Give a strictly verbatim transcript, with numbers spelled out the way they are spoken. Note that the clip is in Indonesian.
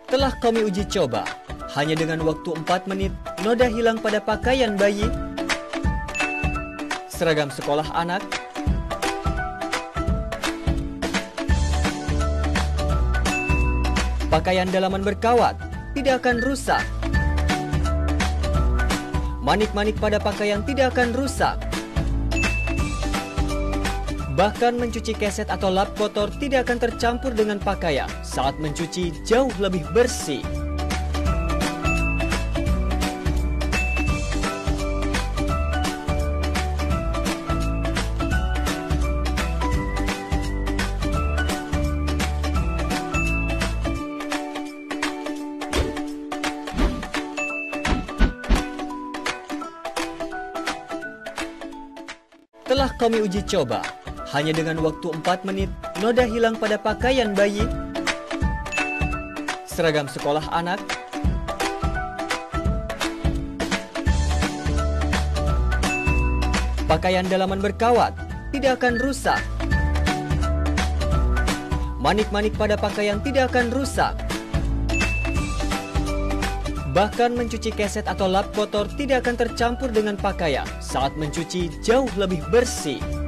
Telah kami uji coba, hanya dengan waktu empat menit, noda hilang pada pakaian bayi, seragam sekolah anak, pakaian dalaman berkawat tidak akan rusak, manik-manik pada pakaian tidak akan rusak, bahkan mencuci keset atau lap kotor tidak akan tercampur dengan pakaian saat mencuci jauh lebih bersih. Telah kami uji coba, hanya dengan waktu empat menit, noda hilang pada pakaian bayi, seragam sekolah anak, pakaian dalaman berkawat tidak akan rusak, manik-manik pada pakaian tidak akan rusak, bahkan mencuci keset atau lap kotor tidak akan tercampur dengan pakaian saat mencuci jauh lebih bersih.